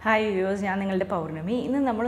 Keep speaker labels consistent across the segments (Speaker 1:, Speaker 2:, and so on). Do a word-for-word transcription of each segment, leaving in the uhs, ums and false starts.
Speaker 1: Hi viewers, I am Pawnami. In the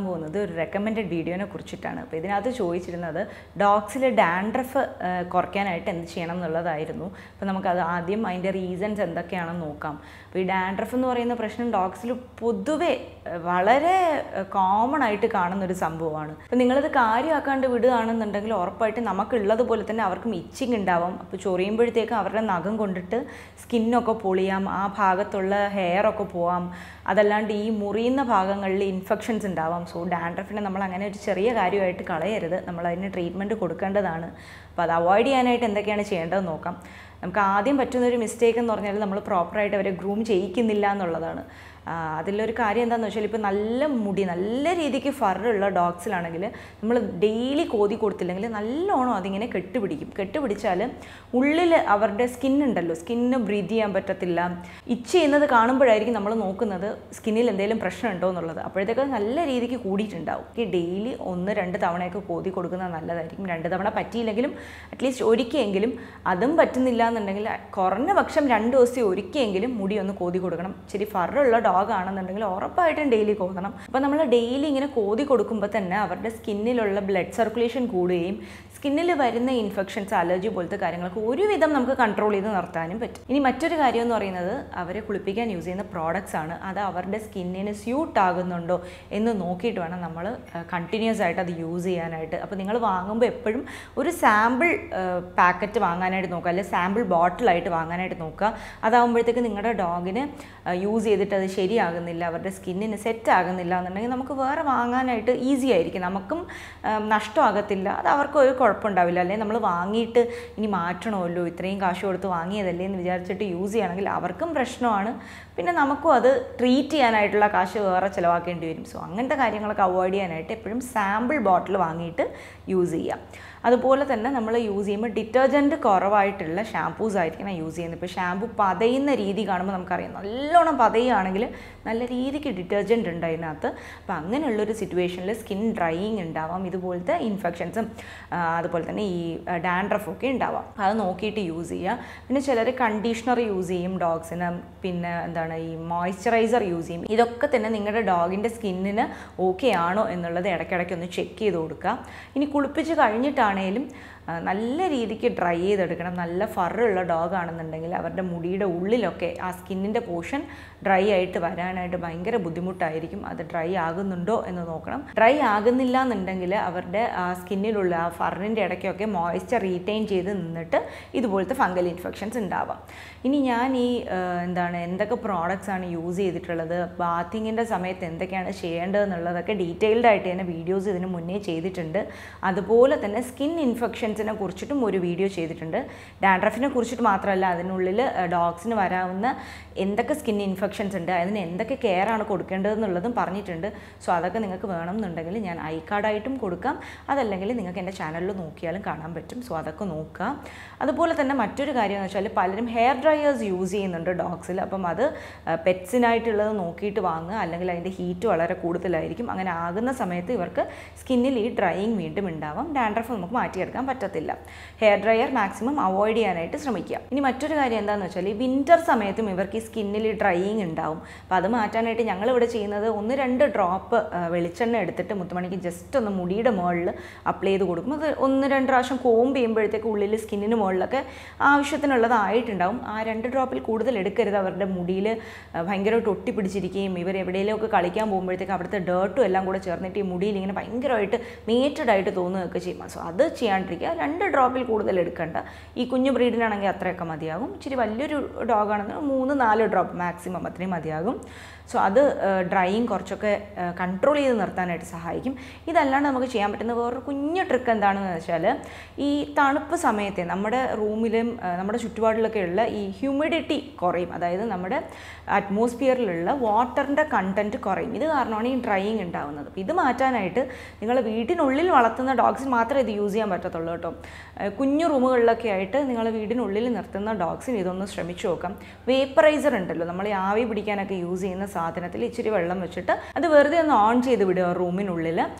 Speaker 1: we recommended video na kurichittana. Appo idinathu choichirunathu dogs ile dandruff korkkanayittu endu cheyanam ennullathaayirunnu. Appo namakku adu aadyam ayinde reasons endokkeyaanu nokkam. Appo ee dandruff ennu parayuna prashanam dogs il poduve valare common aayittu കാണുന്ന ഒരു സംഭവമാണ്. അപ്പോൾ നിങ്ങൾ ഇത് കാര്യമാക്കാണ്ട് വിടുകയാണെന്നുണ്ടെങ്കിൽ ഉറപ്പായിട്ട് നമുക്ക് ഉള്ളതുപോലെ തന്നെ അവർക്കും ഇച്ചിങ് ഉണ്ടാവും. അപ്പോൾ ചൊറിയുമ്പോഴത്തേക്ക് അവരുടെ നഖം കൊണ്ടിട്ട് സ്കിന്നൊക്കെ പൊളിയാം, ആ ഭാഗത്തുള്ള ഹെയർ ഒക്കെ പോവാം. അതല്ലാണ്ട് ഈ മുറിയുന്ന ഭാഗങ്ങളിൽ ഇൻഫെക്ഷൻസ് ഉണ്ടാവാം. സോ ഡാൻഡ്രഫിനെ നമ്മൾ അങ്ങനെ ഒരു ചെറിയ കാര്യമായിട്ട് കളയരുത്. നമ്മൾ അതിന് ട്രീറ്റ്മെൻറ്റ് കൊടുക്കേണ്ടതാണ്. അപ്പോൾ അത് അവോയ്ഡ് ചെയ്യാനായിട്ട് എന്തൊക്കെയാണ് ചെയ്യേണ്ടതെന്ന് നോക്കാം. നമുക്ക് ആദ്യം പറ്റുന്നൊരു മിസ്റ്റേക്ക് എന്ന് പറഞ്ഞാൽ നമ്മൾ പ്രോപ്പറായിട്ട് അവരെ ഗ്രൂം ചെയ്യിക്കുന്നില്ല എന്നുള്ളതാണ്. അതിലൊരു കാര്യം എന്താണെന്ന് വെച്ചാൽ ഇപ്പോൾ നല്ല മുടി നല്ല രീതിക്ക് ഫറുള്ള ഡോഗ്സിലാണെങ്കിൽ നമ്മൾ ഡെയിലി കോതി കൊടുത്തില്ലെങ്കിൽ നല്ലോണം അതിങ്ങനെ കെട്ടുപിടിക്കും. കെട്ടുപിടിച്ചാൽ ഉള്ളിൽ അവരുടെ സ്കിന്നുണ്ടല്ലോ, സ്കിന്ന് ബ്രീത്ത് ചെയ്യാൻ പറ്റത്തില്ല. ഇച്ച് ചെയ്യുന്നത് കാണുമ്പോഴായിരിക്കും നമ്മൾ നോക്കുന്നത് സ്കിന്നിൽ എന്തെങ്കിലും പ്രശ്നമുണ്ടോ എന്നുള്ളത്. അപ്പോഴത്തേക്ക് നല്ല രീതിക്ക് കൂടിയിട്ടുണ്ടാവും. ഈ ഡെയിലി ഒന്ന് രണ്ട് തവണയൊക്കെ കോതി കൊടുക്കുന്നത് നല്ലതായിരിക്കും. രണ്ട് തവണ പറ്റിയില്ലെങ്കിലും അറ്റ്ലീസ്റ്റ് ഒരിക്കലെങ്കിലും, അതും പറ്റുന്നില്ല എന്നുണ്ടെങ്കിൽ കുറഞ്ഞ പക്ഷം രണ്ട് ദിവസം ഒരിക്കലെങ്കിലും മുടി ഒന്ന് കോതി കൊടുക്കണം. ഇച്ചിരി ഫറുള്ള ഡോഗ് ആണെന്നുണ്ടെങ്കിൽ ഉറപ്പായിട്ടും ഡെയിലി കോതണം. അപ്പോൾ നമ്മൾ ഡെയിലി ഇങ്ങനെ കോതി കൊടുക്കുമ്പോൾ തന്നെ അവരുടെ സ്കിന്നിലുള്ള ബ്ലഡ് സർക്കുലേഷൻ കൂടുകയും സ്കിന്നിൽ വരുന്ന ഇൻഫെക്ഷൻസ്, അലർജി പോലത്തെ കാര്യങ്ങൾക്ക് ഒരുവിധം നമുക്ക് കൺട്രോൾ ചെയ്ത് നിർത്താനും പറ്റും. ഇനി മറ്റൊരു കാര്യം എന്ന് പറയുന്നത് അവരെ കുളിപ്പിക്കാൻ യൂസ് ചെയ്യുന്ന പ്രോഡക്റ്റ്സ് ആണ്. അത് അവരുടെ സ്കിന്നിന് സ്യൂട്ട് ആകുന്നുണ്ടോ എന്ന് നോക്കിയിട്ട് വേണം നമ്മൾ കണ്ടിന്യൂസ് ആയിട്ട് അത് യൂസ് ചെയ്യാനായിട്ട്. അപ്പോൾ നിങ്ങൾ വാങ്ങുമ്പോൾ എപ്പോഴും ഒരു സാമ്പിൾ പാക്കറ്റ് വാങ്ങാനായിട്ട് നോക്കുക, അല്ലെങ്കിൽ സാമ്പിൾ ബോട്ടിലായിട്ട് വാങ്ങാനായിട്ട് നോക്കുക. അതാകുമ്പോഴത്തേക്ക് നിങ്ങളുടെ ഡോഗിന് യൂസ് ചെയ്തിട്ട് അത് ശരിയാകുന്നില്ല, അവരുടെ സ്കിന്നിന് സെറ്റ് ആകുന്നില്ല എന്നുണ്ടെങ്കിൽ നമുക്ക് വേറെ വാങ്ങാനായിട്ട് ഈസി ആയിരിക്കും. നമുക്കും നഷ്ടമാകത്തില്ല, അത് അവർക്കും ഒരു കുഴപ്പമുണ്ടാവില്ല. അല്ലെങ്കിൽ നമ്മൾ വാങ്ങിയിട്ട് ഇനി മാറ്റണമല്ലോ, ഇത്രയും കാശ് കൊടുത്ത് വാങ്ങിയതല്ലേ എന്ന് വിചാരിച്ചിട്ട് യൂസ് ചെയ്യുകയാണെങ്കിൽ അവർക്കും പ്രശ്നമാണ്. പിന്നെ നമുക്കും അത് ട്രീറ്റ് ചെയ്യാനായിട്ടുള്ള കാശ് വേറെ ചിലവാക്കേണ്ടി വരും. സോ അങ്ങനത്തെ കാര്യങ്ങളൊക്കെ അവോയ്ഡ് ചെയ്യാനായിട്ട് എപ്പോഴും സാമ്പിൾ ബോട്ടിൽ വാങ്ങിയിട്ട് യൂസ് ചെയ്യാം. അതുപോലെ തന്നെ നമ്മൾ യൂസ് ചെയ്യുമ്പോൾ ഡിറ്റർജൻറ്റ് കുറവായിട്ടുള്ള ഷാംപൂസ് ആയിരിക്കണം യൂസ് ചെയ്യുന്നത്. ഇപ്പോൾ ഷാമ്പു പതയുന്ന രീതി കാണുമ്പോൾ നമുക്കറിയാം, നല്ലോണം പതയുകയാണെങ്കിൽ നല്ല രീതിക്ക് ഡിറ്റർജൻറ്റ് ഉണ്ട് അതിനകത്ത്. അപ്പോൾ അങ്ങനെയുള്ളൊരു സിറ്റുവേഷനിൽ സ്കിൻ ഡ്രൈയിങ് ഉണ്ടാവാം, ഇതുപോലത്തെ ഇൻഫെക്ഷൻസും അതുപോലെ തന്നെ ഈ ഡാൻഡ്രഫൊക്കെ ഉണ്ടാവാം. അത് നോക്കിയിട്ട് യൂസ് ചെയ്യുക. പിന്നെ ചിലർ കണ്ടീഷണർ യൂസ് ചെയ്യും ഡോഗ്സിന്, പിന്നെ എന്താണ് ഈ മോയ്സ്ചറൈസർ യൂസ് ചെയ്യും. ഇതൊക്കെ തന്നെ നിങ്ങളുടെ ഡോഗിൻ്റെ സ്കിന്നിന് ഓക്കെ ആണോ എന്നുള്ളത് ഇടയ്ക്കിടയ്ക്ക് ഒന്ന് ചെക്ക് ചെയ്ത് കൊടുക്കുക. ഇനി കുളിപ്പിച്ച് കഴിഞ്ഞിട്ടാണ് ആണെങ്കിലും നല്ല രീതിക്ക് ഡ്രൈ ചെയ്തെടുക്കണം. നല്ല ഫറുള്ള ഡോഗ് ആണെന്നുണ്ടെങ്കിൽ അവരുടെ മുടിയുടെ ഉള്ളിലൊക്കെ ആ സ്കിന്നിൻ്റെ പോർഷൻ ഡ്രൈ ആയിട്ട് വരാനായിട്ട് ഭയങ്കര ബുദ്ധിമുട്ടായിരിക്കും. അത് ഡ്രൈ ആകുന്നുണ്ടോ എന്ന് നോക്കണം. ഡ്രൈ ആകുന്നില്ല എന്നുണ്ടെങ്കിൽ അവരുടെ ആ സ്കിന്നിലുള്ള ആ ഫറിൻ്റെ ഇടയ്ക്കൊക്കെ മോയ്സ്ചർ റീറ്റെയിൻ ചെയ്ത് നിന്നിട്ട് ഇതുപോലത്തെ ഫംഗൽ ഇൻഫെക്ഷൻസ് ഉണ്ടാവാം. ഇനി ഞാൻ ഈ എന്താണ് എന്തൊക്കെ പ്രോഡക്റ്റ്സ് ആണ് യൂസ് ചെയ്തിട്ടുള്ളത്, ബാത്തിങ്ങിൻ്റെ സമയത്ത് എന്തൊക്കെയാണ് ചെയ്യേണ്ടതെന്നുള്ളതൊക്കെ ഡീറ്റെയിൽഡ് ആയിട്ട് തന്നെ വീഡിയോസ് ഇതിന് മുന്നേ ചെയ്തിട്ടുണ്ട്. അതുപോലെ തന്നെ സ്കിൻ ഇൻഫെക്ഷൻ നെ കുറിച്ചിട്ടും ഒരു വീഡിയോ ചെയ്തിട്ടുണ്ട്. ഡാൻഡ്രഫിനെ കുറിച്ചിട്ട് മാത്രമല്ല, അതിനുള്ളിൽ ഡോഗ്സിന് വരാവുന്ന എന്തൊക്കെ സ്കിൻ ഇൻഫെക്ഷൻസ് ഉണ്ട്, അതിന് എന്തൊക്കെ കെയർ ആണ് കൊടുക്കേണ്ടതെന്നുള്ളതും പറഞ്ഞിട്ടുണ്ട്. സോ അതൊക്കെ നിങ്ങൾക്ക് വേണമെന്നുണ്ടെങ്കിൽ ഞാൻ ഐ കാർഡായിട്ടും കൊടുക്കാം, അതല്ലെങ്കിൽ നിങ്ങൾക്ക് എൻ്റെ ചാനലിൽ നോക്കിയാലും കാണാൻ പറ്റും. സോ അതൊക്കെ നോക്കുക. അതുപോലെ തന്നെ മറ്റൊരു കാര്യം എന്ന് വെച്ചാൽ പലരും ഹെയർ ഡ്രയേഴ്സ് യൂസ് ചെയ്യുന്നുണ്ട് ഡോഗ്സിൽ. അപ്പം അത് പെറ്റ്സിനായിട്ടുള്ളത് നോക്കിയിട്ട് വാങ്ങുക, അല്ലെങ്കിൽ അതിൻ്റെ ഹീറ്റ് വളരെ കൂടുതലായിരിക്കും. അങ്ങനെ ആകുന്ന സമയത്ത് ഇവർക്ക് സ്കിന്നിൽ ഈ ഡ്രൈയിങ് വീണ്ടും ഉണ്ടാവാം. ഡാൻഡ്രഫ് നമുക്ക് മാറ്റിയെടുക്കാൻ പറ്റത്തില്ല. ഹെയർ ഡ്രയർ മാക്സിമം അവോയ്ഡ് ചെയ്യാനായിട്ട് ശ്രമിക്കുക. ഇനി മറ്റൊരു കാര്യം എന്താണെന്ന് വെച്ചാൽ ഈ വിൻ്റർ സമയത്തും ഇവർക്ക് ഈ സ്കിന്നിൽ ഡ്രൈയിങ് ഉണ്ടാവും. അപ്പോൾ അത് മാറ്റാനായിട്ട് ഞങ്ങളിവിടെ ചെയ്യുന്നത് ഒന്ന് രണ്ട് ഡ്രോപ്പ് വെളിച്ചെണ്ണ എടുത്തിട്ട് മുത്തുമണിക്ക് ജസ്റ്റ് ഒന്ന് മുടിയുടെ മുകളിൽ അപ്ലൈ ചെയ്ത് കൊടുക്കും. അത് ഒന്ന് രണ്ട് പ്രാവശ്യം കോംബ് ചെയ്യുമ്പോഴത്തേക്ക് ഉള്ളിൽ സ്കിന്നിന് മുകളിലൊക്കെ ആവശ്യത്തിനുള്ളതായിട്ടുണ്ടാവും. ആ രണ്ട് ഡ്രോപ്പിൽ കൂടുതൽ എടുക്കരുത്. അവരുടെ മുടിയിൽ ഭയങ്കരമായിട്ട് ഒട്ടിപ്പിടിച്ചിരിക്കുകയും ഇവർ എവിടെയെങ്കിലുമൊക്കെ കളിക്കാൻ പോകുമ്പോഴത്തേക്ക് അവിടുത്തെ ഡേർട്ടും എല്ലാം കൂടെ ചേർന്നിട്ട് ഈ മുടിയിൽ ഇങ്ങനെ ഭയങ്കരമായിട്ട് നേറ്റഡായിട്ട് തോന്നുകയൊക്കെ ചെയ്യും. സോ അത് ചെയ്യാണ്ടിരിക്കുക. രണ്ട് ഡ്രോപ്പിൽ കൂടുതൽ എടുക്കണ്ട. ഈ കുഞ്ഞു ബ്രീഡിനാണെങ്കിൽ അത്രയൊക്കെ മതിയാകും. ഇച്ചിരി വലിയൊരു ഡോഗാണെങ്കിൽ മൂന്ന് നാല് ഡ്രോപ്പ് മാക്സിമം അത്രയും മതിയാകും. സോ അത് ഡ്രൈയിങ് കുറച്ചൊക്കെ കൺട്രോൾ ചെയ്ത് നിർത്താനായിട്ട് സഹായിക്കും. ഇതല്ലാണ്ട് നമുക്ക് ചെയ്യാൻ പറ്റുന്ന വേറൊരു കുഞ്ഞു ട്രിക്ക് എന്താണെന്ന് വെച്ചാൽ ഈ തണുപ്പ് സമയത്തെ നമ്മുടെ റൂമിലും നമ്മുടെ ചുറ്റുപാടിലൊക്കെ ഉള്ള ഈ ഹ്യൂമിഡിറ്റി കുറയും. അതായത് നമ്മുടെ അറ്റ്മോസ്ഫിയറിലുള്ള വാട്ടറിൻ്റെ കണ്ടൻറ്റ് കുറയും. ഇത് കാരണമാണ് ഈ ഡ്രൈയിങ് ഉണ്ടാകുന്നത്. ഇത് മാറ്റാനായിട്ട് നിങ്ങൾ വീട്ടിനുള്ളിൽ വളർത്തുന്ന ഡോഗ്സിന് മാത്രമേ ഇത് യൂസ് ചെയ്യാൻ പറ്റത്തുള്ളൂ കേട്ടോ. കുഞ്ഞു റൂമുകളിലൊക്കെ ആയിട്ട് നിങ്ങൾ വീടിനുള്ളിൽ നിർത്തുന്ന ഡോഗ്സിന് ഇതൊന്ന് ശ്രമിച്ചു നോക്കാം. വേപ്പറൈസർ ഉണ്ടല്ലോ, നമ്മൾ ആവി പിടിക്കാനൊക്കെ യൂസ് ചെയ്യുന്ന സാധനത്തിൽ ഇച്ചിരി വെള്ളം വെച്ചിട്ട് അത് വെറുതെ ഒന്ന് ഓൺ ചെയ്ത് വിടുക റൂമിനുള്ളിൽ.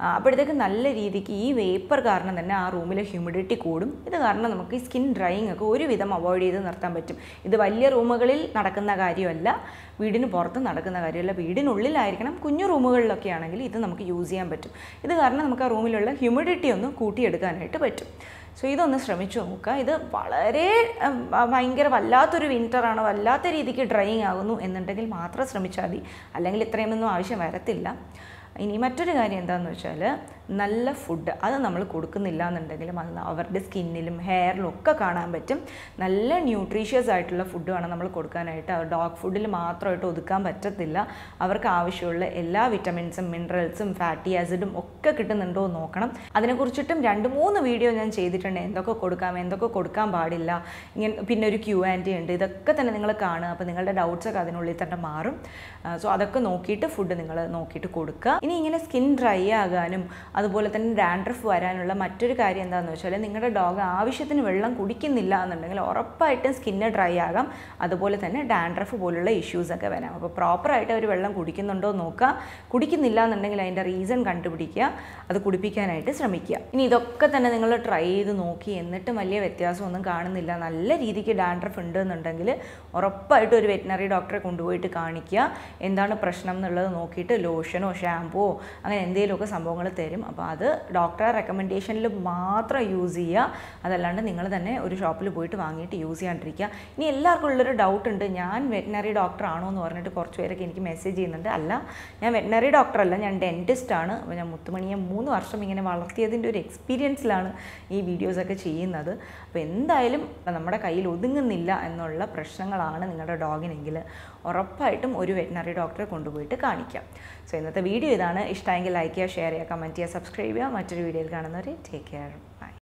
Speaker 1: അപ്പോഴത്തേക്ക് നല്ല രീതിക്ക് ഈ വേപ്പർ കാരണം തന്നെ ആ റൂമിലെ ഹ്യൂമിഡിറ്റി കൂടും. ഇത് കാരണം നമുക്ക് ഈ സ്കിൻ ഡ്രൈയിങ് ഒക്കെ ഒരുവിധം അവോയ്ഡ് ചെയ്ത് നിർത്താൻ പറ്റും. ഇത് വലിയ റൂമുകളിൽ നടക്കുന്ന കാര്യമല്ല, വീടിന് പുറത്ത് നടക്കുന്ന കാര്യമല്ല, വീടിനുള്ളിലായിരിക്കണം. കുഞ്ഞു റൂമുകളിലൊക്കെ ആണെങ്കിൽ ഇത് നമുക്ക് യൂസ് ചെയ്യാൻ പറ്റും. ഇത് കാരണം നമുക്ക് ആ റൂമിലുള്ള ഹ്യൂമിഡിറ്റി ഒന്ന് കൂട്ടിയെടുക്കാനായിട്ട് പറ്റും. സോ ഇതൊന്ന് ശ്രമിച്ചു നോക്കുക. ഇത് വളരെ ഭയങ്കര വല്ലാത്തൊരു വിൻ്ററാണ്, വല്ലാത്ത രീതിക്ക് ഡ്രൈയിങ് ആകുന്നു എന്നുണ്ടെങ്കിൽ മാത്രം ശ്രമിച്ചാൽ മതി, അല്ലെങ്കിൽ ഇത്രയൊന്നും ആവശ്യം വരത്തില്ല. ഇനി മറ്റൊരു കാര്യം എന്താണെന്ന് വെച്ചാൽ നല്ല ഫുഡ് അത് നമ്മൾ കൊടുക്കുന്നില്ല എന്നുണ്ടെങ്കിലും അത് അവരുടെ സ്കിന്നിലും ഹെയറിലും ഒക്കെ കാണാൻ പറ്റും. നല്ല ന്യൂട്രീഷ്യസ് ആയിട്ടുള്ള ഫുഡ് വേണം നമ്മൾ കൊടുക്കാനായിട്ട്. ഡോഗ് ഫുഡിൽ മാത്രമായിട്ട് ഒതുക്കാൻ പറ്റത്തില്ല. അവർക്ക് ആവശ്യമുള്ള എല്ലാ വിറ്റമിൻസും മിനറൽസും ഫാറ്റി ആസിഡും ഒക്കെ കിട്ടുന്നുണ്ടോ എന്ന് നോക്കണം. അതിനെക്കുറിച്ചിട്ടും രണ്ട് മൂന്ന് വീഡിയോ ഞാൻ ചെയ്തിട്ടുണ്ട്, എന്തൊക്കെ കൊടുക്കാം എന്തൊക്കെ കൊടുക്കാൻ പാടില്ല. ഇങ്ങനെ പിന്നെ ഒരു ക്യൂ ആൻഡ് ഉണ്ട്. ഇതൊക്കെ തന്നെ നിങ്ങൾ കാണുക. അപ്പോൾ നിങ്ങളുടെ ഡൗട്ട്സൊക്കെ അതിനുള്ളിൽ തന്നെ മാറും. സോ അതൊക്കെ നോക്കിയിട്ട് ഫുഡ് നിങ്ങൾ നോക്കിയിട്ട് കൊടുക്കുക. ഇനി ഇങ്ങനെ സ്കിൻ ഡ്രൈ ആകാനും അതുപോലെ തന്നെ ഡാൻഡ്രഫ് വരാനുള്ള മറ്റൊരു കാര്യം എന്താണെന്ന് വെച്ചാൽ നിങ്ങളുടെ ഡോഗ് ആവശ്യത്തിന് വെള്ളം കുടിക്കുന്നില്ല എന്നുണ്ടെങ്കിൽ ഉറപ്പായിട്ടും സ്കിന്ന് ഡ്രൈ ആകാം, അതുപോലെ തന്നെ ഡാൻഡ്രഫ് പോലുള്ള ഇഷ്യൂസൊക്കെ വരാം. അപ്പോൾ പ്രോപ്പറായിട്ട് അവർ വെള്ളം കുടിക്കുന്നുണ്ടോ നോക്കുക. കുടിക്കുന്നില്ല എന്നുണ്ടെങ്കിൽ അതിൻ്റെ റീസൺ കണ്ടുപിടിക്കുക, അത് കുടിപ്പിക്കാനായിട്ട് ശ്രമിക്കുക. ഇനി ഇതൊക്കെ തന്നെ നിങ്ങൾ ട്രൈ ചെയ്ത് നോക്കി എന്നിട്ടും വലിയ വ്യത്യാസമൊന്നും കാണുന്നില്ല, നല്ല രീതിക്ക് ഡാൻഡ്രഫ് ഉണ്ട് എന്നുണ്ടെങ്കിൽ ഉറപ്പായിട്ടും ഒരു വെറ്റിനറി ഡോക്ടറെ കൊണ്ടുപോയിട്ട് കാണിക്കുക. എന്താണ് പ്രശ്നം എന്നുള്ളത് നോക്കിയിട്ട് ലോഷനോ ഷാമ്പുവോ അങ്ങനെ എന്തെങ്കിലുമൊക്കെ സംഭവങ്ങൾ തരും. അപ്പോൾ അത് ഡോക്ടറെ റെക്കമെൻഡേഷനിൽ മാത്രം യൂസ് ചെയ്യുക, അതല്ലാണ്ട് നിങ്ങൾ തന്നെ ഒരു ഷോപ്പിൽ പോയിട്ട് വാങ്ങിയിട്ട് യൂസ് ചെയ്യാണ്ടിരിക്കുക. ഇനി എല്ലാവർക്കും ഉള്ളൊരു ഡൗട്ട് ഉണ്ട്, ഞാൻ വെറ്റിനറി ഡോക്ടർ ആണോ എന്ന് പറഞ്ഞിട്ട് കുറച്ച് പേരൊക്കെ എനിക്ക് മെസ്സേജ് ചെയ്യുന്നുണ്ട്. അല്ല, ഞാൻ വെറ്റിനറി ഡോക്ടറല്ല, ഞാൻ ഡെൻറ്റിസ്റ്റ് ആണ്. അപ്പോൾ ഞാൻ മുത്തുമണിയെ മൂന്ന് വർഷം ഇങ്ങനെ വളർത്തിയതിൻ്റെ ഒരു എക്സ്പീരിയൻസിലാണ് ഈ വീഡിയോസൊക്കെ ചെയ്യുന്നത്. അപ്പോൾ എന്തായാലും നമ്മുടെ കയ്യിൽ ഒതുങ്ങുന്നില്ല എന്നുള്ള പ്രശ്നങ്ങളാണ് നിങ്ങളുടെ ഡോഗിനെങ്കിൽ ഉറപ്പായിട്ടും ഒരു വെറ്റിനറി ഡോക്ടറെ കൊണ്ടുപോയിട്ട് കാണിക്കാം. സോ ഇന്നത്തെ വീഡിയോ ഇതാണ്. ഇഷ്ടമെങ്കിൽ ലൈക്ക് ചെയ്യുക, ഷെയർ ചെയ്യുക, കമൻറ്റ് ചെയ്യുക, സബ്സ്ക്രൈബ് ചെയ്യുക. മറ്റൊരു വീഡിയോയിൽ കാണുന്നവരെ ടേക്ക് കെയർ.